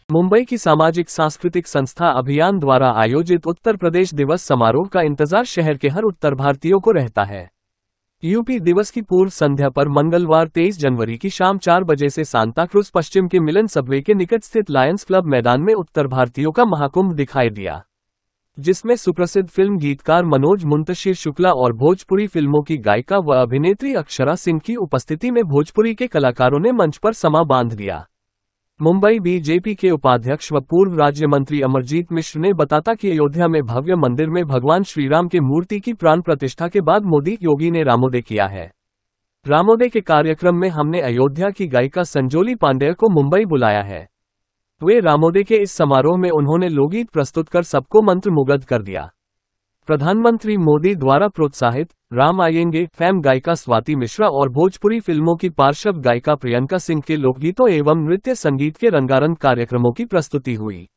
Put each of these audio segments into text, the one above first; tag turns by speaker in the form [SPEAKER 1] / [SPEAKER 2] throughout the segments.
[SPEAKER 1] मुंबई की सामाजिक सांस्कृतिक संस्था अभियान द्वारा आयोजित उत्तर प्रदेश दिवस समारोह का इंतजार शहर के हर उत्तर भारतीयों को रहता है। यूपी दिवस की पूर्व संध्या पर मंगलवार 23 जनवरी की शाम 4 बजे से सांता क्रूज पश्चिम के मिलन सबवे के निकट स्थित लायंस क्लब मैदान में उत्तर भारतीयों का महाकुंभ दिखाई दिया, जिसमें सुप्रसिद्ध फिल्म गीतकार मनोज मुंतशिर शुक्ला और भोजपुरी फिल्मों की गायिका व अभिनेत्री अक्षरा सिंह की उपस्थिति में भोजपुरी के कलाकारों ने मंच पर समा बांध दिया। मुंबई बीजेपी के उपाध्यक्ष व पूर्व राज्य मंत्री अमरजीत मिश्र ने बताया कि अयोध्या में भव्य मंदिर में भगवान श्रीराम के मूर्ति की प्राण प्रतिष्ठा के बाद मोदी योगी ने रामोदय किया है। रामोदय के कार्यक्रम में हमने अयोध्या की गायिका संजोली पांडेय को मुंबई बुलाया है। वे रामोदय के इस समारोह में उन्होंने लोकगीत प्रस्तुत कर सबको मंत्रमुग्ध कर दिया। प्रधानमंत्री मोदी द्वारा प्रोत्साहित राम आएंगे फैम गायिका स्वाति मिश्रा और भोजपुरी फिल्मों की पार्श्व गायिका प्रियंका सिंह के लोकगीतों एवं नृत्य संगीत के रंगारंग कार्यक्रमों की प्रस्तुति हुई।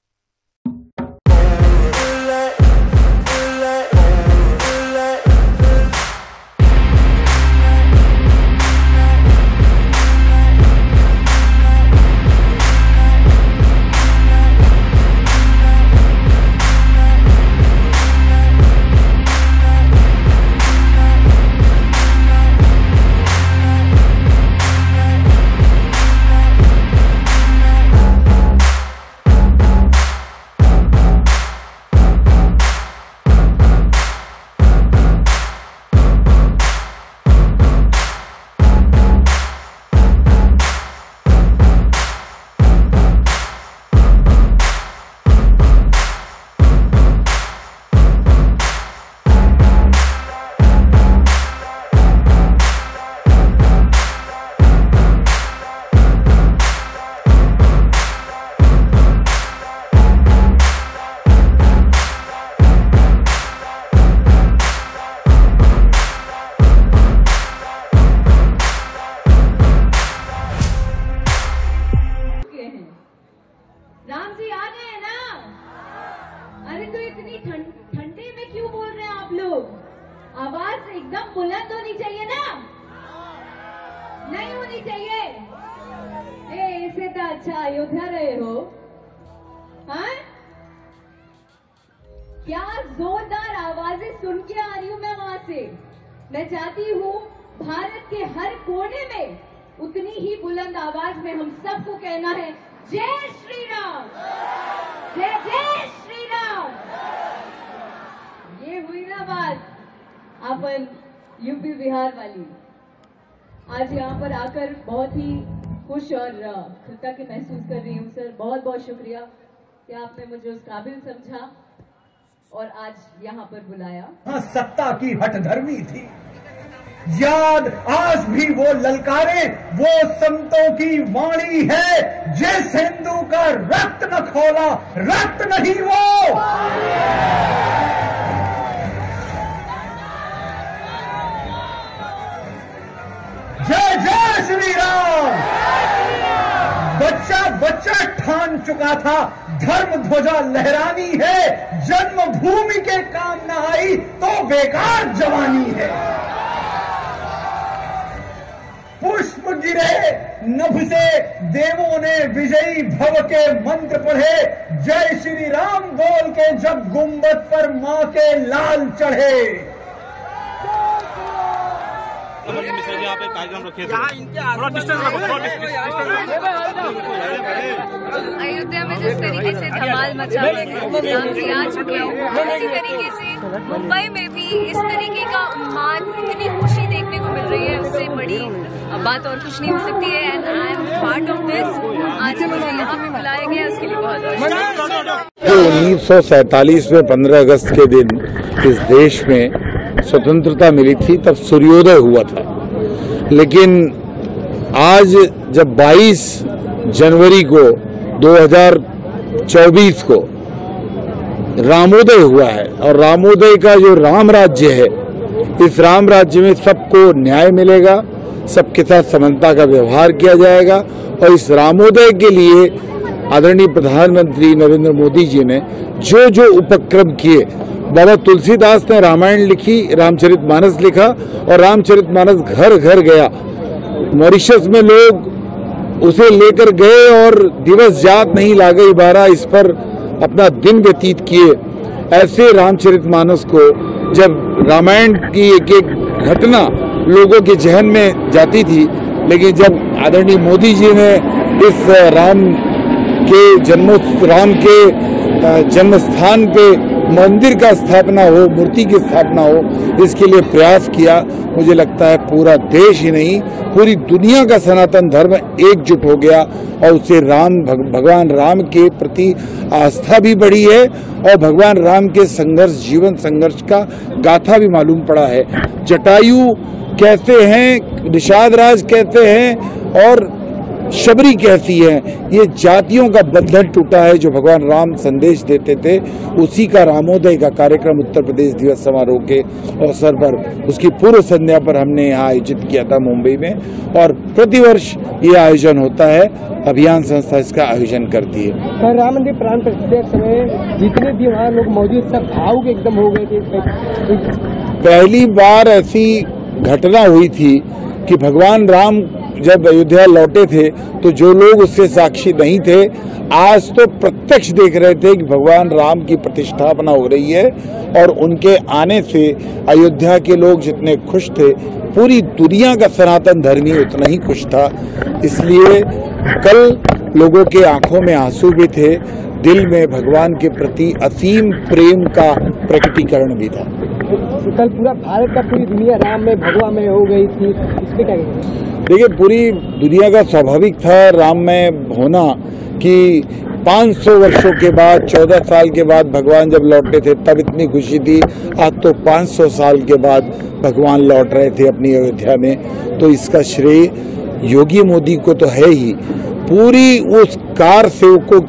[SPEAKER 2] राम जी आ गए हैं ना? अरे तो इतनी ठंडे में क्यों बोल रहे हैं आप लोग? आवाज एकदम बुलंद होनी चाहिए ना? नहीं होनी चाहिए? ऐसे तो अच्छा अयोध्या रहे हो, हाँ? क्या जोरदार आवाजें सुन के आ रही हूं मैं वहां से। मैं चाहती हूँ भारत के हर कोने में उतनी ही बुलंद आवाज में हम सबको कहना है, जय श्री राम, जय जय श्री राम। ये हुई ना बात अपन यूपी बिहार वाली। आज यहाँ पर आकर बहुत ही खुश और कृतज्ञ महसूस कर रही हूँ सर। बहुत बहुत शुक्रिया कि आपने मुझे उस काबिल समझा और आज यहाँ पर बुलाया।
[SPEAKER 3] हाँ, सत्ता की हठधर्मी थी, याद आज भी वो ललकारे, वो संतों की वाणी है, जिस हिंदू का रक्त न खौला रक्त नहीं वो। जय जय श्री राम। बच्चा ठान चुका था, धर्म ध्वजा लहरानी है, जन्मभूमि के काम न आई तो बेकार जवानी है। पुष्प गिरे नभ से देवों ने विजयी भव के मंत्र पढ़े, जय श्री राम बोल के जब गुंबद पर मां के लाल चढ़े।
[SPEAKER 4] आप एक कार्यक्रम रखे थे, थोड़ा डिस्टेंस रखो, थोड़ा डिस्टेंस।
[SPEAKER 5] अयोध्या में जिस तरीके से धमाल मचा है, राम जी आ चुके हैं, इसी तरीके से मुंबई में भी इस तरीके का उन्माद, इतनी खुशी देखने को मिल रही है, उससे बड़ी बात और कुछ नहीं हो सकती है। And I am part of this. आज मुझे यहाँ पे बुलाया गया, उसके लिए बहुत बहुत।
[SPEAKER 6] 1947 में 15 अगस्त के दिन इस देश में स्वतंत्रता मिली थी, तब सूर्योदय हुआ था। लेकिन आज जब 22 जनवरी को 2024 को रामोदय हुआ है, और रामोदय का जो राम राज्य है, इस राम राज्य में सबको न्याय मिलेगा, सबके साथ समानता का व्यवहार किया जाएगा। और इस रामोदय के लिए आदरणीय प्रधानमंत्री नरेंद्र मोदी जी ने जो जो उपक्रम किए, बाबा तुलसीदास ने रामायण लिखी, रामचरितमानस लिखा, और रामचरितमानस घर घर गया। मॉरिशस में लोग उसे लेकर गए और दिवस जात नहीं लागई 12 इस पर अपना दिन व्यतीत किए। ऐसे रामचरितमानस को जब रामायण की एक एक घटना लोगों के जहन में जाती थी, लेकिन जब आदरणीय मोदी जी ने इस राम के जन्म स्थान पे मंदिर का स्थापना हो, मूर्ति की स्थापना हो, इसके लिए प्रयास किया, मुझे लगता है पूरा देश ही नहीं पूरी दुनिया का सनातन धर्म एकजुट हो गया और उससे भगवान राम के प्रति आस्था भी बढ़ी है और भगवान राम के जीवन संघर्ष का गाथा भी मालूम पड़ा है। जटायु कहते हैं, निषाद राज कहते हैं और शबरी कहती है, ये जातियों का बंधन टूटा है जो भगवान राम संदेश देते थे। उसी का रामोदय का कार्यक्रम उत्तर प्रदेश दिवस समारोह के अवसर पर उसकी पूर्व संध्या पर हमने यहाँ आयोजित किया था मुंबई में, और प्रतिवर्ष ये आयोजन होता है। अभियान संस्था इसका आयोजन करती है।
[SPEAKER 7] कल राम मंदिर प्राण प्रतिष्ठा के समय जितने भी वहाँ लोग मौजूद सब भावुक एकदम हो गए थे।
[SPEAKER 6] पहली बार ऐसी घटना हुई थी कि भगवान राम जब अयोध्या लौटे थे तो जो लोग उससे साक्षी नहीं थे आज तो प्रत्यक्ष देख रहे थे कि भगवान राम की प्रतिष्ठापना हो रही है, और उनके आने से अयोध्या के लोग जितने खुश थे पूरी दुनिया का सनातन धर्मी उतना ही खुश था। इसलिए कल लोगों के आंखों में आंसू भी थे, दिल में भगवान के प्रति असीम प्रेम का प्रकटीकरण भी था।
[SPEAKER 7] कल पूरा भारत का पूरी दुनिया राम में भगवा में हो गई थी, इस पे क्या कहेंगे?
[SPEAKER 6] देखिए, पूरी दुनिया का स्वाभाविक था राम में होना कि 500 वर्षों के बाद 14 साल के बाद भगवान जब लौटे थे तब इतनी खुशी थी। आज तो 500 साल के बाद भगवान लौट रहे थे अपनी अयोध्या में, तो इसका श्रेय योगी मोदी को तो है ही, पूरी उस कार सेवकों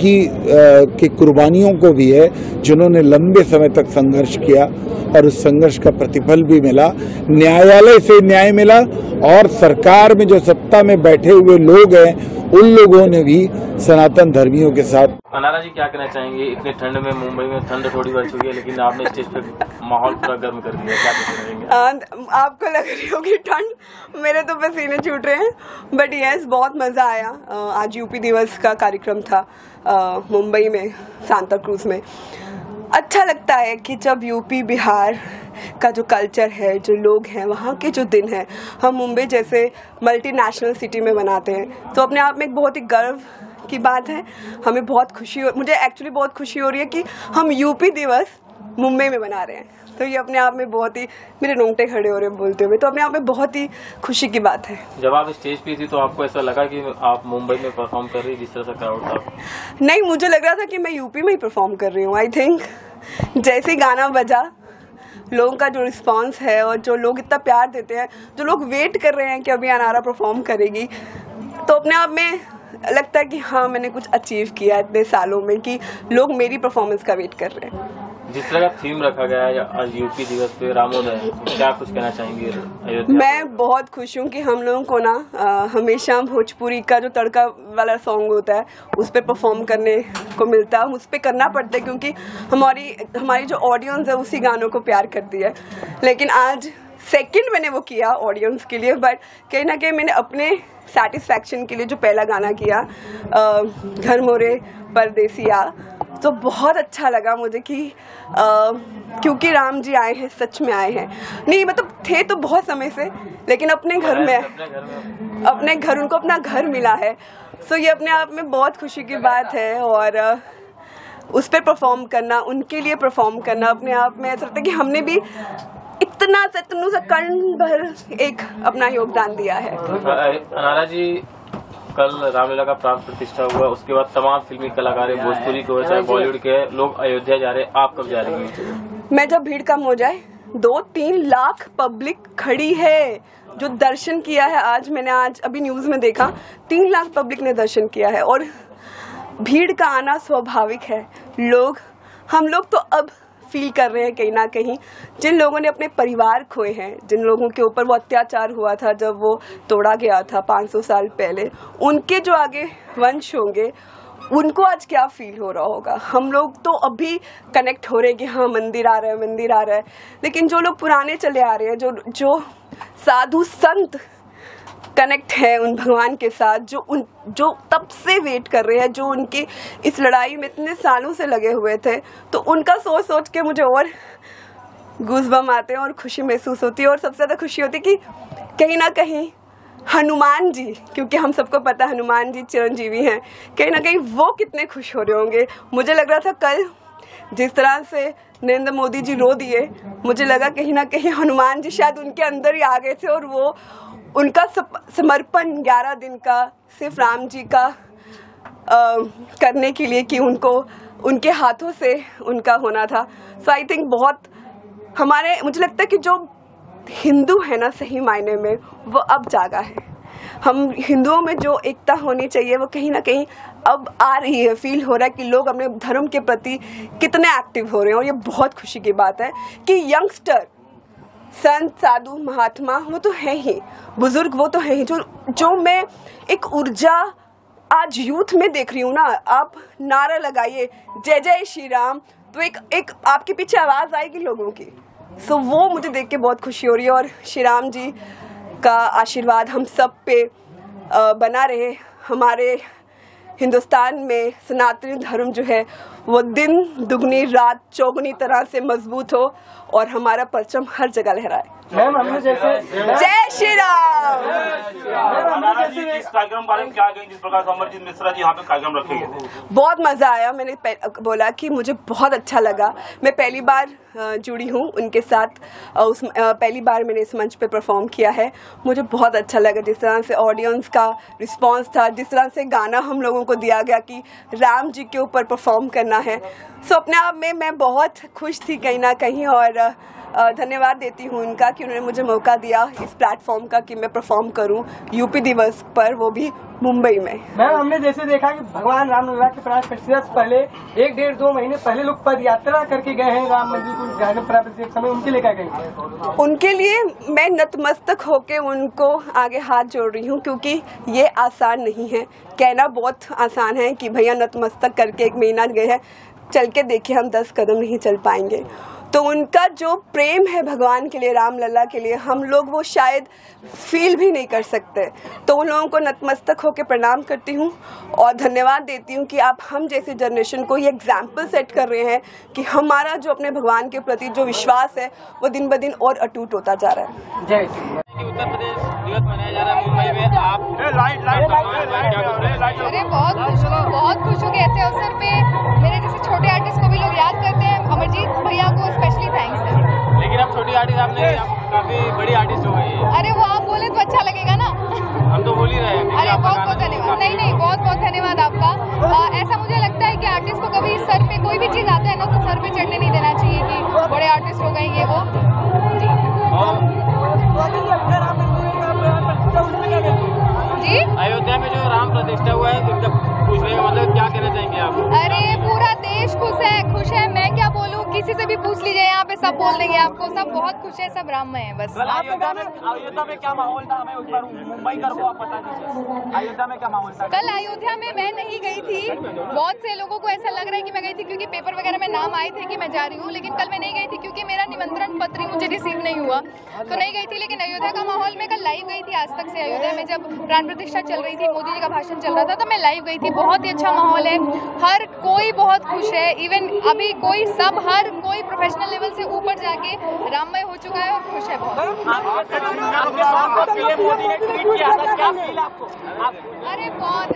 [SPEAKER 6] की कुर्बानियों को भी है जिन्होंने लंबे समय तक संघर्ष किया और उस संघर्ष का प्रतिफल भी मिला। न्यायालय से न्याय मिला और सरकार में जो सत्ता में बैठे हुए लोग हैं उन लोगों ने भी सनातन धर्मियों के साथ।
[SPEAKER 4] अनारा जी क्या कहना चाहेंगे? इतने ठंड में मुंबई में ठंड थोड़ी बढ़ चुकी है लेकिन आपने स्टेज पे माहौल पूरा गर्म कर दिया, क्या कहेंगे?
[SPEAKER 8] आपको लग रही होगी ठंड, मेरे तो पसीने छूट रहे हैं, बट यस बहुत मजा आया। आज यूपी दिवस का कार्यक्रम था मुंबई में सांता क्रूज में। अच्छा लगता है कि जब यूपी बिहार का जो कल्चर है, जो लोग हैं, वहाँ के जो दिन है, हम मुंबई जैसे मल्टीनेशनल सिटी में मनाते हैं, तो अपने आप में एक बहुत ही गर्व की बात है। हमें बहुत मुझे एक्चुअली बहुत खुशी हो रही है कि हम यूपी दिवस मुंबई में मना रहे हैं, तो ये अपने आप में बहुत ही, मेरे रोंगटे खड़े हो रहे हैं बोलते हुए, तो अपने आप में बहुत ही खुशी की बात है।
[SPEAKER 4] जब आप स्टेज पे थी तो आपको ऐसा लगा कि आप मुंबई में परफॉर्म कर रही, जिस तरह से क्राउड था?
[SPEAKER 8] नहीं, मुझे लग रहा था कि मैं यूपी में ही परफॉर्म कर रही हूँ। आई थिंक जैसे ही गाना बजा, लोगों का जो रिस्पांस है और जो लोग इतना प्यार देते हैं, जो लोग वेट कर रहे हैं कि अभी अनारा परफॉर्म करेगी, तो अपने आप में लगता है कि हाँ, मैंने कुछ अचीव किया इतने सालों में कि लोग मेरी परफॉर्मेंस का वेट कर रहे हैं।
[SPEAKER 4] जिस तरह का थीम रखा गया है आज यूपी दिवस पे रामोदय, क्या कुछ कहना चाहेंगे अयोध्या?
[SPEAKER 8] मैं बहुत खुश हूँ कि हम लोगों को ना हमेशा भोजपुरी का जो तड़का वाला सॉन्ग होता है उस पर परफॉर्म करने को मिलता है। उस पर करना पड़ता है क्योंकि हमारी जो ऑडियंस है उसी गानों को प्यार करती है। लेकिन आज सेकंड मैंने वो किया ऑडियंस के लिए, बट कहीं ना कहीं मैंने अपने सेटिस्फैक्शन के लिए जो पहला गाना किया घर मोरे परदेसिया, तो बहुत अच्छा लगा मुझे कि क्योंकि राम जी आए हैं, सच में आए हैं, नहीं मतलब थे तो बहुत समय से, लेकिन अपने घर में उनको अपना घर मिला है, सो ये अपने आप में बहुत खुशी की बात है। और उस पर परफॉर्म करना, उनके लिए परफॉर्म करना, अपने आप में ऐसा लगता है कि हमने भी इतना सा कर्ण भर एक अपना योगदान दिया है।
[SPEAKER 4] अनारा जी, कल रामलीला का प्राण प्रतिष्ठा हुआ, उसके बाद तमाम फिल्मी कलाकार भोजपुरी के चाहे बॉलीवुड के लोग अयोध्या जा रहे हैं, आप कब जा रही हैं?
[SPEAKER 8] मैं जब भीड़ कम हो जाए, 2-3 लाख पब्लिक खड़ी है जो दर्शन किया है। आज अभी न्यूज में देखा 3 लाख पब्लिक ने दर्शन किया है, और भीड़ का आना स्वाभाविक है। हम लोग तो अब फील कर रहे हैं कहीं ना कहीं, जिन लोगों ने अपने परिवार खोए हैं, जिन लोगों के ऊपर वो अत्याचार हुआ था जब वो तोड़ा गया था 500 साल पहले, उनके जो आगे वंश होंगे उनको आज क्या फील हो रहा होगा। हम लोग तो अभी कनेक्ट हो रहे हैं कि हाँ मंदिर आ रहा है, लेकिन जो लोग पुराने चले आ रहे हैं, जो साधु संत कनेक्ट है उन भगवान के साथ, जो तब से वेट कर रहे हैं, जो उनकी इस लड़ाई में इतने सालों से लगे हुए थे। तो उनका सोच सोच के मुझे और गूज़बम्स आते हैं और खुशी महसूस होती है। और सबसे ज़्यादा खुशी होती है कि कहीं ना कहीं हनुमान जी, क्योंकि हम सबको पता है हनुमान जी चिरंजीवी हैं, कहीं ना कहीं वो कितने खुश हो रहे होंगे। मुझे लग रहा था कल जिस तरह से नरेंद्र मोदी जी रो दिए, मुझे लगा कहीं ना कहीं हनुमान जी शायद उनके अंदर ही आ गए थे और वो उनका समर्पण 11 दिन का सिर्फ राम जी का करने के लिए कि उनको उनके हाथों से उनका होना था। सो आई थिंक बहुत मुझे लगता है कि जो हिंदू है ना सही मायने में वो अब जागा है। हम हिंदुओं में जो एकता होनी चाहिए वो कहीं ना कहीं अब आ रही है, फील हो रहा है कि लोग अपने धर्म के प्रति कितने एक्टिव हो रहे हैं। और ये बहुत खुशी की बात है कि यंगस्टर, संत, साधु, महात्मा वो तो है ही, बुजुर्ग वो तो है ही, जो मैं एक ऊर्जा आज यूथ में देख रही हूँ ना। आप नारा लगाइए जय जय श्री राम, तो एक आपके पीछे आवाज़ आएगी लोगों की। सो वो मुझे देख के बहुत खुशी हो रही है। और श्री राम जी का आशीर्वाद हम सब पे बना रहे। हमारे हिंदुस्तान में सनातनी धर्म जो है वो दिन दुगनी रात चौगुनी तरह से मजबूत हो और हमारा परचम हर जगह लहराए।
[SPEAKER 7] मैम हमने जैसे
[SPEAKER 8] जय श्री राम।
[SPEAKER 9] इस कार्यक्रम बारे में क्या कहें, जिस प्रकार से अमरजीत मिश्रा जी यहाँ पे कार्यक्रम रखे गए थे?
[SPEAKER 8] बहुत मज़ा आया। मैंने बोला कि मुझे बहुत अच्छा लगा। मैं पहली बार जुड़ी हूँ उनके साथ, पहली बार मैंने इस मंच पे परफॉर्म किया है। मुझे बहुत अच्छा लगा जिस तरह से ऑडियंस का रिस्पांस था, जिस तरह से गाना हम लोगों को दिया गया कि राम जी के ऊपर परफॉर्म करना है। सो अपने आप में मैं बहुत खुश थी कहीं ना कहीं। और धन्यवाद देती हूँ उनका कि उन्होंने मुझे मौका दिया इस प्लेटफॉर्म का कि मैं परफॉर्म करूँ यूपी दिवस पर, वो भी मुंबई में।
[SPEAKER 7] मैम हमने जैसे देखा कि भगवान रामलला के प्राण प्रतिष्ठा से पहले 1-1.5-2 महीने पहले लोग पद यात्रा करके गए हैं राम मंदिर को प्राण प्रतिष्ठा समय, उनके लिए क्या कहेंगे?
[SPEAKER 8] उनके लिए मैं नतमस्तक होके उनको आगे हाथ जोड़ रही हूँ, क्योंकि ये आसान नहीं है। कहना बहुत आसान है कि भैया नतमस्तक करके 1 महीना गए हैं, चल के देखिए हम 10 कदम नहीं चल पाएंगे। तो उनका जो प्रेम है भगवान के लिए, रामलला के लिए, हम लोग वो शायद फील भी नहीं कर सकते। तो उन लोगों को नतमस्तक होकर प्रणाम करती हूँ और धन्यवाद देती हूँ कि आप हम जैसे जनरेशन को ये एग्जाम्पल सेट कर रहे हैं कि हमारा जो अपने भगवान के प्रति जो विश्वास है वो दिन ब दिन और अटूट होता जा रहा है।
[SPEAKER 7] जय
[SPEAKER 4] उत्तर प्रदेश दिवस मनाया जा रहा है मुंबई में, आप
[SPEAKER 5] अरे बहुत खुश हूँ कि ऐसे अवसर पे मेरे जैसे छोटे आर्टिस्ट को भी लोग याद करते हैं। अमरजीत भैया को स्पेशली थैंक्स है।
[SPEAKER 4] लेकिन आप छोटी आर्टिस्ट, आपने काफी बड़ी आर्टिस्ट हो गई है।
[SPEAKER 5] अरे वो आप बोले तो अच्छा लगेगा ना।
[SPEAKER 4] हम तो बोल ही रहे हैं।
[SPEAKER 5] अरे बहुत धन्यवाद। नहीं बहुत धन्यवाद आपका। ऐसा मुझे लगता है कि आर्टिस्ट को कभी सर पे कोई भी चीज आता है ना तो सर पे चढ़ने नहीं देना चाहिए कि बड़े आर्टिस्ट हो गए ये वो। जी
[SPEAKER 4] अयोध्या में जो राम प्रतिष्ठा हुआ है पूछ रहे हैं, मतलब क्या कहना चाहेंगे आप?
[SPEAKER 5] अरे पूरा देश खुश है। मैं क्या बोलूं, किसी से भी पूछ लीजिए, यहाँ पे सब बोल देंगे आपको, सब बहुत खुश है, सब राम में है। बस
[SPEAKER 7] अयोध्या में क्या माहौल था, हमें उस पर मुंबई का आप बता दीजिए। अयोध्या में क्या माहौल था?
[SPEAKER 5] कल अयोध्या में मैं नहीं गई थी। बहुत से लोगों को ऐसा लग रहा है कि मैं गई थी क्योंकि पेपर वगैरह में नाम आए थे कि मैं जा रही हूँ, लेकिन कल मैं नहीं गई थी क्योंकि मेरा निमंत्रण पत्र मुझे रिसीव नहीं हुआ, तो नहीं गई थी। लेकिन अयोध्या का माहौल मैं कल लाइव गई थी आज तक से। अयोध्या में जब प्राण प्रतिष्ठा चल रही थी, मोदी जी का भाषण चल रहा था, तो मैं लाइव गई थी। बहुत ही अच्छा माहौल है, हर कोई बहुत खुश है। इवन अभी हर कोई प्रोफेशनल लेवल से ऊपर जाके राममय हो चुका है और खुश है बहुत। अरे बहुत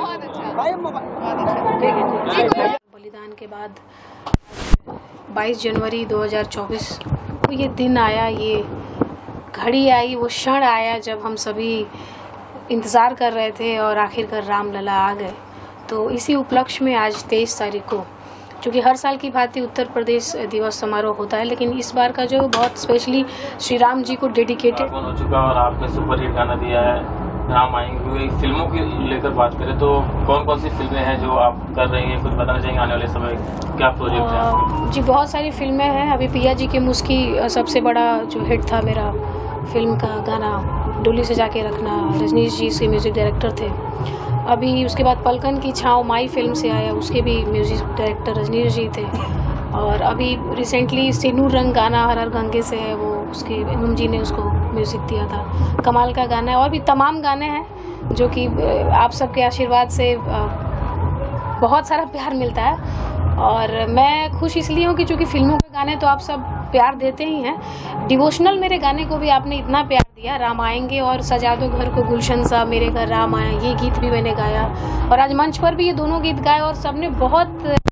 [SPEAKER 5] अच्छा।
[SPEAKER 10] बलिदान के बाद 22 जनवरी 2024 को ये दिन आया, ये घड़ी आई, वो क्षण आया जब हम सभी इंतज़ार कर रहे थे और आखिरकार रामलला आ गए। तो इसी उपलक्ष्य में आज 23 तारीख को, क्योंकि हर साल की भांति उत्तर प्रदेश दिवस समारोह होता है, लेकिन इस बार का जो बहुत स्पेशली श्री राम जी को डेडिकेटेड
[SPEAKER 4] हो चुका और आपने सुपर हिट गाना दिया है राम आएंगे। फिल्मों की लेकर बात करें तो कौन कौन सी फिल्में हैं जो आप कर रही हैं, कुछ बताना चाहेंगे आने वाले समय क्या प्रोजेक्ट है?
[SPEAKER 10] जी बहुत सारी फिल्में हैं। अभी पिया जी के मुस्की सबसे बड़ा जो हिट था मेरा फिल्म का गाना, डोली से जाके रखना, रजनीश जी इसके म्यूज़िक डायरेक्टर थे। अभी उसके बाद पलकन की छाँव माई फिल्म से आया, उसके भी म्यूज़िक डायरेक्टर रजनीश जी थे। और अभी रिसेंटली सिनूर रंग गाना हर हर गंगे से है, वो उसके एमएम जी ने उसको म्यूज़िक दिया था। कमाल का गाना है और भी तमाम गाने हैं जो कि आप सबके आशीर्वाद से बहुत सारा प्यार मिलता है। और मैं खुश इसलिए हूँ कि चूँकि फिल्मों के गाने तो आप सब प्यार देते ही हैं, डिवोशनल मेरे गाने को भी आपने इतना प्यार दिया। राम आएंगे और सजा दो घर को गुलशन सा, मेरे घर राम आया, ये गीत भी मैंने गाया और आज मंच पर भी ये दोनों गीत गाए और सबने बहुत